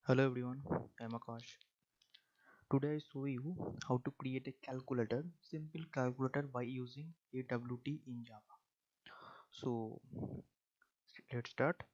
Hello everyone, I am Akash. Today I show you how to create a calculator, simple calculator by using AWT in Java. So let's start.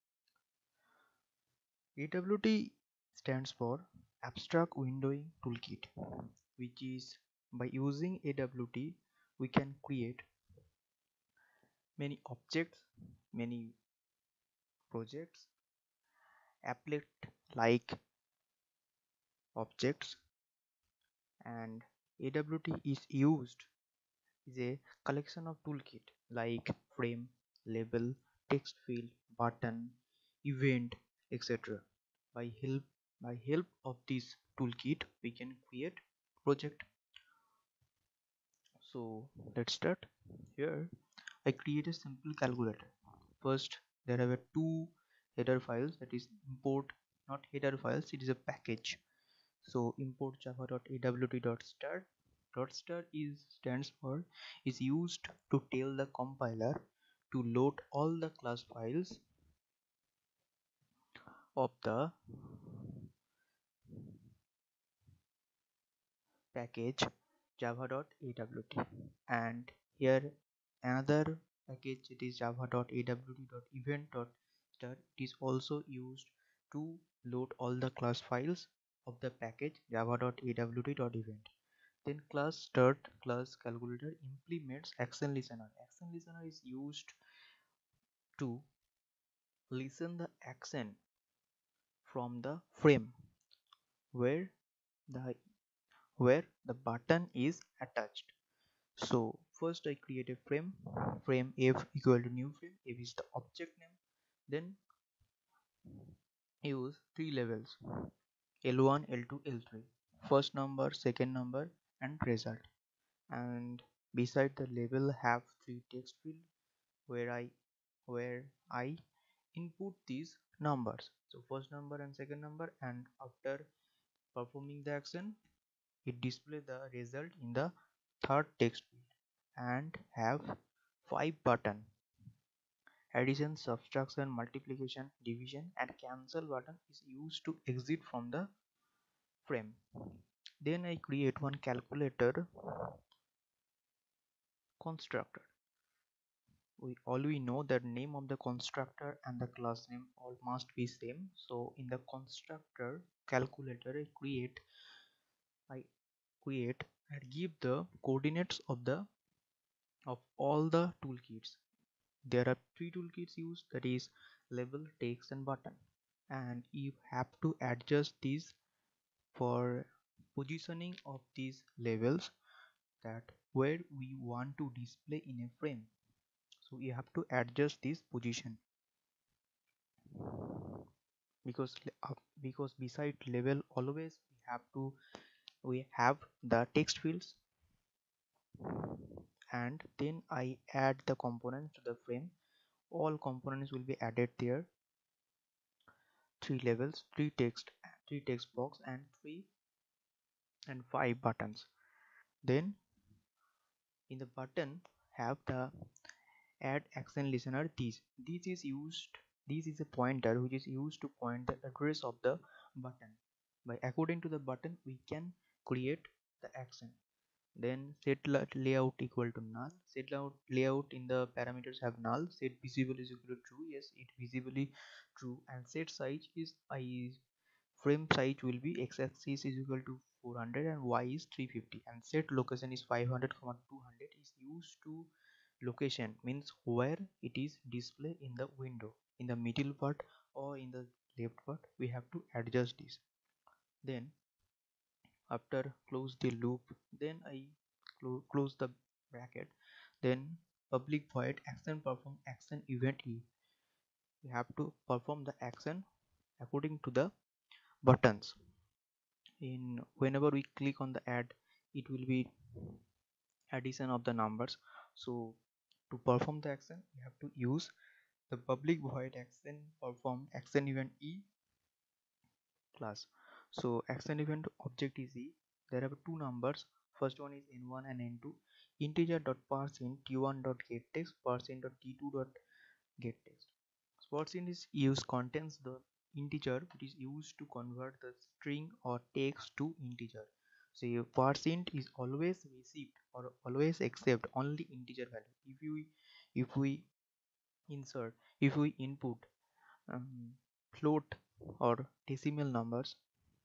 AWT stands for Abstract Windowing Toolkit, which is by using AWT we can create many objects, many projects, applet like objects, and AWT is used is a collection of toolkit like frame, label, text field, button, event, etc. By help of this toolkit, we can create project. So let's start. Here, I create a simple calculator. First, there are two header files. That is import, not header files. It is a package. So import java.awt.star. Star is stands for is used to tell the compiler to load all the class files of the package java.awt. And here another package, it is java.awt.event.star. It is also used to load all the class files of the package java.awt.event. Then class start class calculator implements action listener. Action listener is used to listen the action from the frame where the the button is attached. So first I create a frame f equal to new frame. F is the object name. Then use three levels L1, L2, L3. First number, second number, and result. And beside the label have three text field where I input these numbers. So first number and second number, and after performing the action, it display the result in the third text field and have five button: addition, subtraction, multiplication, division, and cancel button is used to exit from the frame. Then I create one calculator constructor. We know that name of the constructor and the class name all must be same. So in the constructor calculator I create and give the coordinates of all the toolkits. There are three toolkits used, that is label, text, and button, and you have to adjust these for positioning of these labels, that where we want to display in a frame. So you have to adjust this position because because beside label always we have the text fields. And then I add the components to the frame. All components will be added there: three levels, three text box, and three and five buttons. Then in the button have the add action listener. This is a pointer which is used to point the address of the button. By according to the button we can create the action. Then set layout equal to null. Set layout in the parameters have null. Set visible is equal to true. Yes, it visibly true. And set size is frame size will be x-axis is equal to 400 and y is 350, and set location is 500, 200 is used to location means where it is display in the window, in the middle part or in the left part. We have to adjust this. Then after close the loop, then I close the bracket. Then public void action perform action event e. We have to perform the action according to the buttons. In whenever we click on the add, it will be addition of the numbers. So to perform the action we have to use the public void action perform action event e class. So action event object is e. There are two numbers. First one is n1 and n2. Integer dot parseInt t1 dot get text, parseInt dot t2 dot get text. ParseInt is use contains the integer, it is used to convert the string or text to integer. So your percent is always received or always accept only integer value. If we insert, if we input float or decimal numbers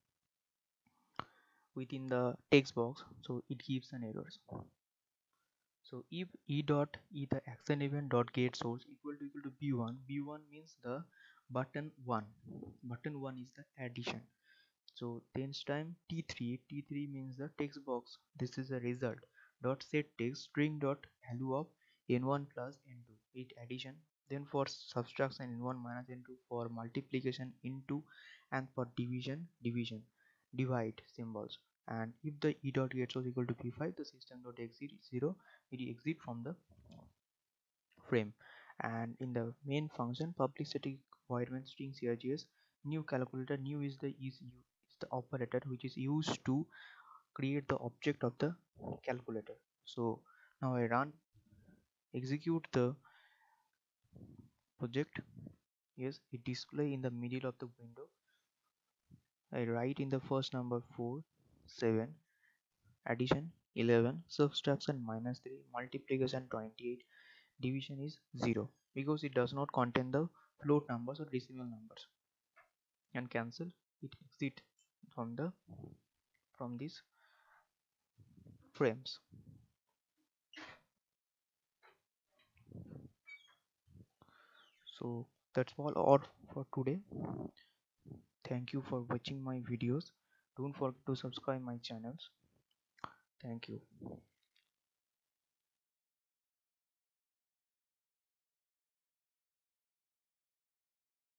within the text box, so it gives an error. So if e dot e the action event dot get source equal to b1, b1 means the button 1, button 1 is the addition. So tens time t3, t3 means the text box, this is the result dot set text string dot value of n1 plus n2, it addition. Then for subtraction n1 minus n2, for multiplication into, and for division divide symbols. And if the e dot get source equal to p5, the system dot exit 0, it exit from the frame. And in the main function public static void main string crgs new calculator, new is the operator which is used to create the object of the calculator. So now I run, execute the project. Yes, it display in the middle of the window. I write in the first number 4 7, addition 11, subtraction -3, multiplication 28, division is 0 because it does not contain the float numbers or decimal numbers. And cancel, it exit from the from these frames. So that's all for today. Thank you for watching my videos. Don't forget to subscribe my channels. Thank you.